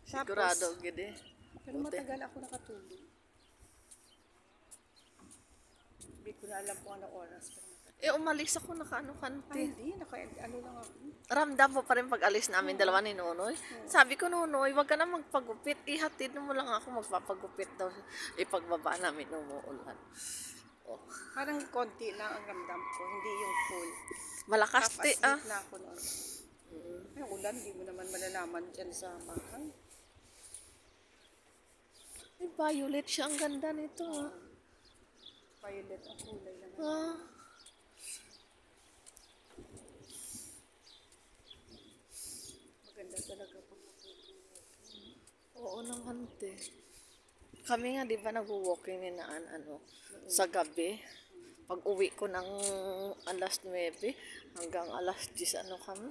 Sigurado, gede. Pero matagal ako nakatulog. Hindi ko na alam kung ano oras. Umalis ako nakaano Ay, kante. hindi. Ano lang ako. Ramdam mo pa rin pag alis namin dalawa ni Nonoy. Sabi ko, Nonoy, wag ka na magpagupit. Ihatid mo lang ako magpapagupit daw. Ipagbaba namin umuulan. Oh. Parang konti lang ang ramdam ko. Hindi yung full. Malakas Half ti asleep na ako noon. Ay, ulan. Hindi mo naman malalaman dyan sa bahay. Ay, violet siya. Ang ganda nito. Violet ang kulay naman. Ah. Maganda talaga pag Oo naman, te. Kami nga, di ba, nag-walking ni Naan, sa gabi. Pag uwi ko ng alas 9 hanggang alas 10, kami.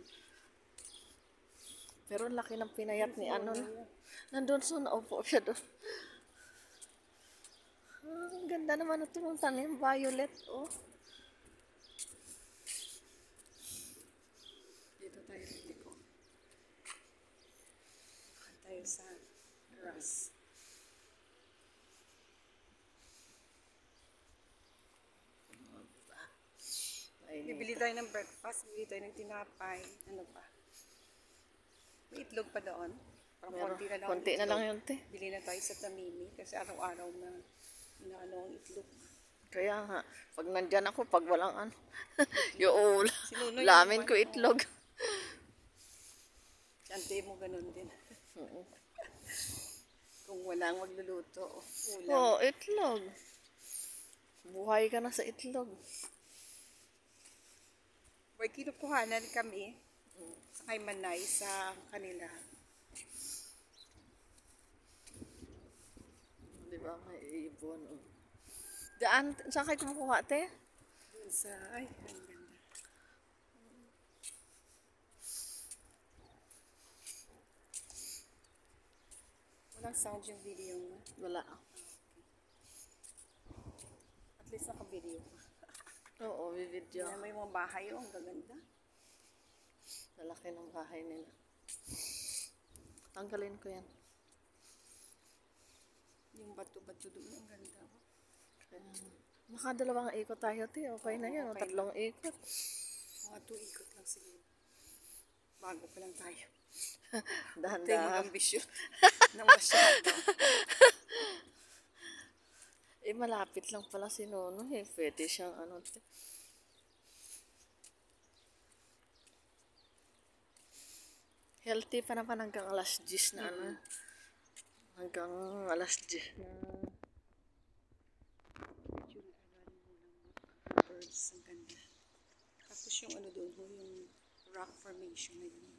Pero ang laki ng pinayat ni nandun so naupo siya doon. Ang ganda naman ito ng tanim, violet, oh. dito tayo dito. Tayo sa grass. Bibili tayo ng breakfast, bibili tayo ng tinapay. Ano pa? May itlog pa doon. Parang konti na lang. Konti na lang yun, te. Bili na tayo sa Tamimi kasi araw-araw na inaano ang itlog. Kaya nga, pag nandyan ako, pag walang yung Sinunoy lamin naman, ko itlog. Ante mo ganun din. Kung walang magluluto, ulam. Oo, itlog. Buhay ka na sa itlog. Boy, kinukuhanan kami sa kay Manay sa kanila. Di ba, may ibon. Oh. Daan, saan kayo kumukuha, te? Doon sa, ay, ang ganda. Walang sound yung video mo. Wala. At least naka-video pa. Oo, may video. May mga bahay yung ang gaganda. Lalaki ng bahay nila. Tanggalin ko yan. Yung bato-bato doon, ang ganda. Kaya, nakadalawang ikot tayo, te. Okay na yan. Okay. Tatlong ikot. Mga 2 ikot lang siguro. Bago pa lang tayo. Ito yung Dahan-dahan. ambisyon ng masyado. Malapit lang pala si Nono. Pwede siyang te. Healthy pa naman hanggang alas 10 na hanggang alas 10 na. Birds, ang ganda. Tapos yung ano doon, yung rock formation na yun.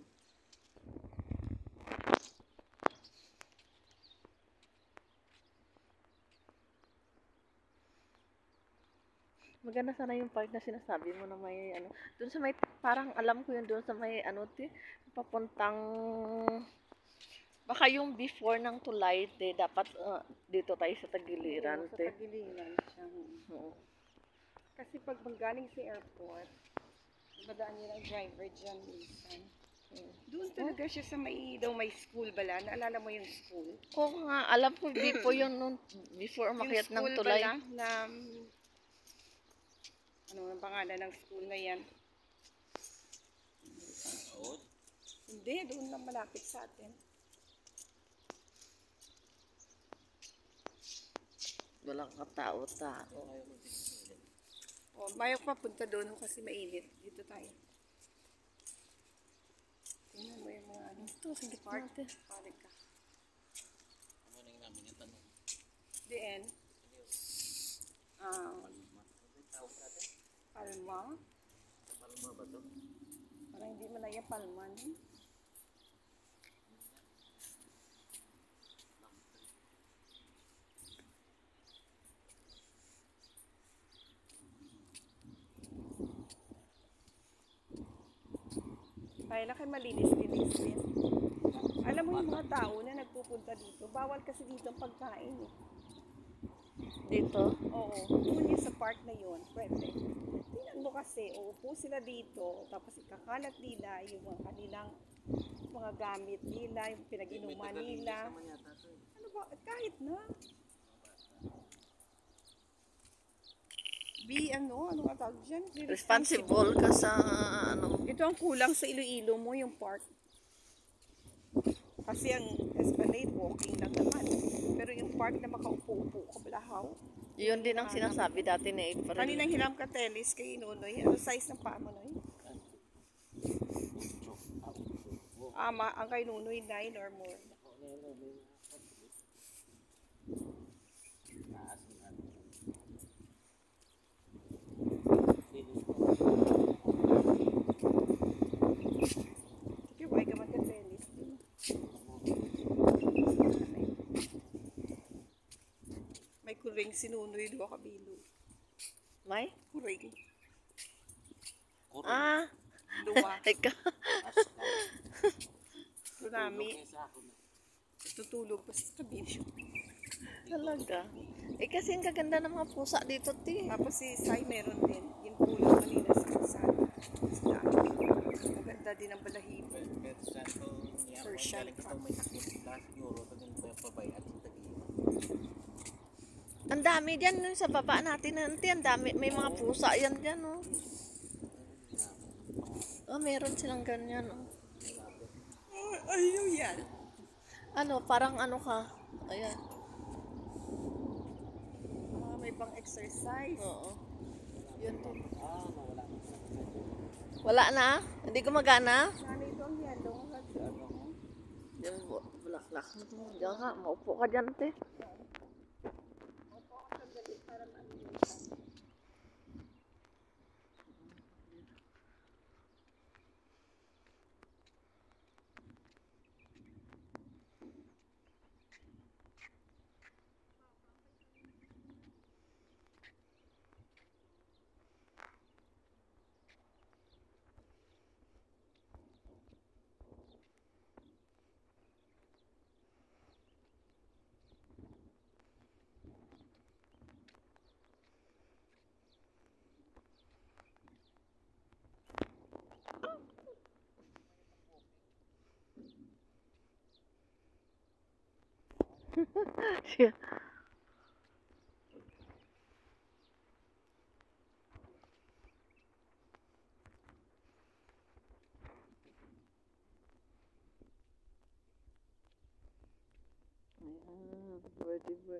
Maganda sana yung park na sinasabi mo na may doon sa may, parang alam ko yun doon sa may papuntang, baka yung before ng Tulay, dapat dito tayo sa Tagiliran, Sa Tagiliran siya. Kasi pag magaling sa airport, madaan niya ng driver dyan minsan. Doon talaga siya sa may school bala. Naalala mo yung school? Oo nga, alam ko before yun nung, before umakyat ng Tulay. Yung school bala na, ano ang pangalan ng school na yan? Hindi, doon lang malapit sa atin. Walang katao-tao. O, mayok papunta doon kasi mainit. Dito tayo. Tingnan mo yung mga ano. Ito, sige Park. natin. Park ka. Diyan. Palma. Palma ba to? Parang hindi mo na yung palma. Kaya lang kayo malinis-linis din. Alam mo yung mga tao na nagpupunta dito, bawal kasi dito ang pagkain eh. Dito? Oo, doon yung sa park na yun, pwede. Tingnan mo kasi, uupo sila dito, tapos ikakalat nila yung mga kanilang mga gamit nila, yung pinag-inuman nila. Ano ba, kahit na. Ano nga tawag dyan? Be Responsible ka sa ano. Ito ang kulang sa Iloilo mo, yung park. Kasi ang Esplanade, walking lang naman. Pero yung park na makaupo-upo ka, balahaw. Yun din ang sinasabi dati ni April. Kaninang hiram ka, Telis, kay Inunoy. Ano size ng paa mo, Noy? Ang kay Nunoy, 9 or more. Sige, why ka man ka, Telis? May kuring si Nunoy, 2 kabilo. May? Kuring. Ah! 2. Ikaw. Tsunami. Tutulog pa sa kabilo. Talaga. Eh kasi ang gaganda ng mga pusa dito, ti. Tapos si Sai meron din. Yung pulang kanina sa kalsada. Ang ganda din ang balahibo. Persian cat. Ang dami dyan no, sa baba natin nanti. Ang dami. May mga pusa yan dyan, oh. Oh, meron silang ganyan, oh. Ano yan? Ano, parang ano ka. Ayan. May pang exercise. Oo. Yun din. Wala na? Hindi gumagana? Sana ito ang yellow. Diyan, bulaklak. Diyan ka, maupo ka dyan, te. Siya. Ayan, birthday.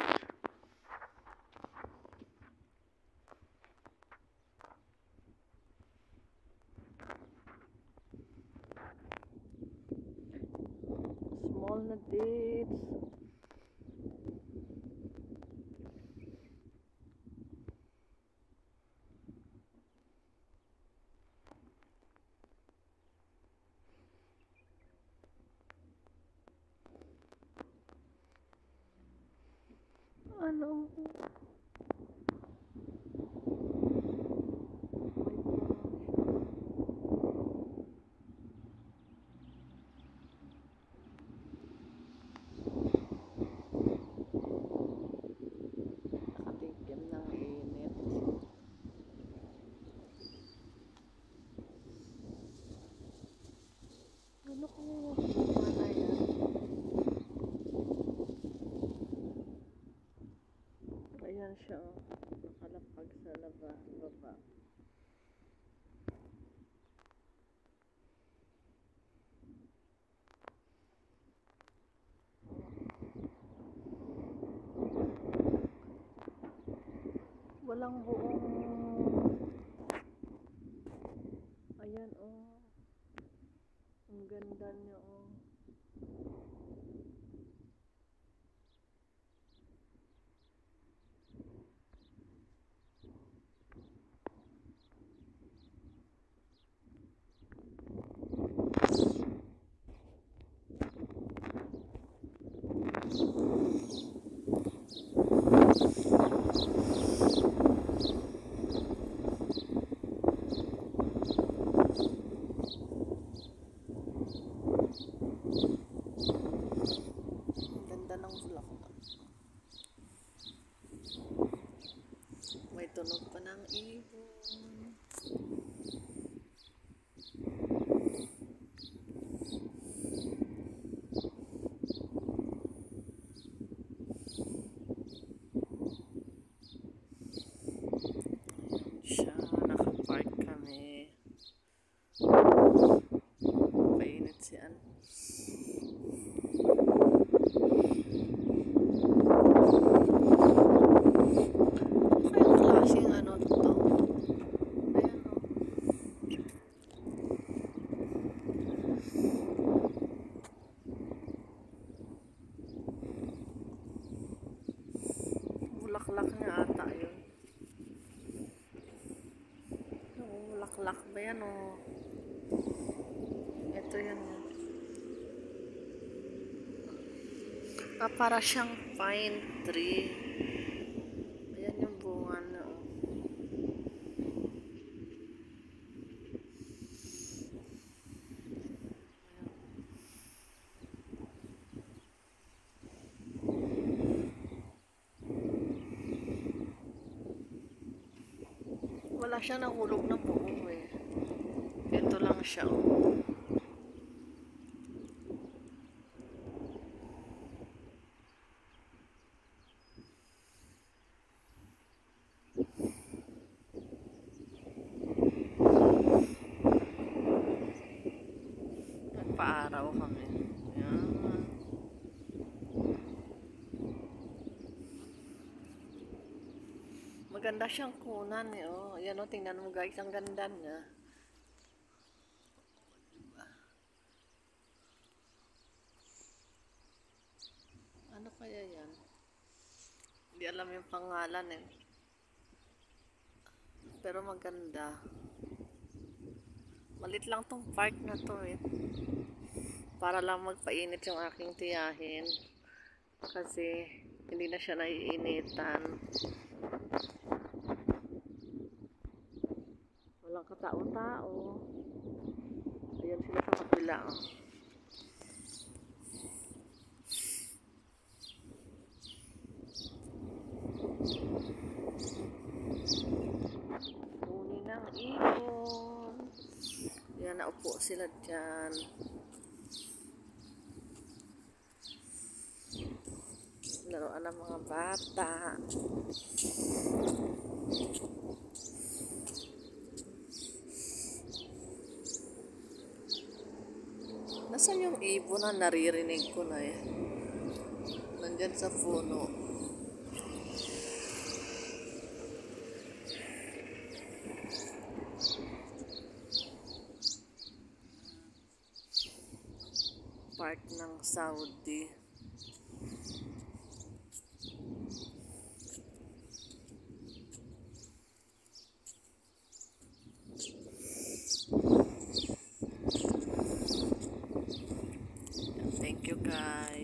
Small na dates. Ano? Nakatigim ng init. Ano kung mana yan? Ayan siya, oh. Nakalapag sa baba. Walang buong. Ayan, oh. Ang ganda niya, oh. Ito yan. Para siyang pine tree. Ayan yung bunga na. Oh. Wala siya nahulog na buo eh. Ito lang siya. Oh. Nagpa-araw kami. Ayan. Maganda siyang kunan eh. Oh. Ayan o, tingnan mo guys. Ang ganda niya. Ano kaya yan? Hindi alam yung pangalan eh. Pero maganda. Malit lang tong park na to eh. Para lang magpainit yung aking tiyahin. Kasi hindi na siya naiinitan. Walang katao-tao. Ayan sila sa kabila. Oh. Huni ng ibon. Ayan, naupo sila dyan. Laruan ng mga bata. Nasaan yung ibon na naririnig ko na eh? Nandyan sa puno. Park ng Saudi. Thank you guys.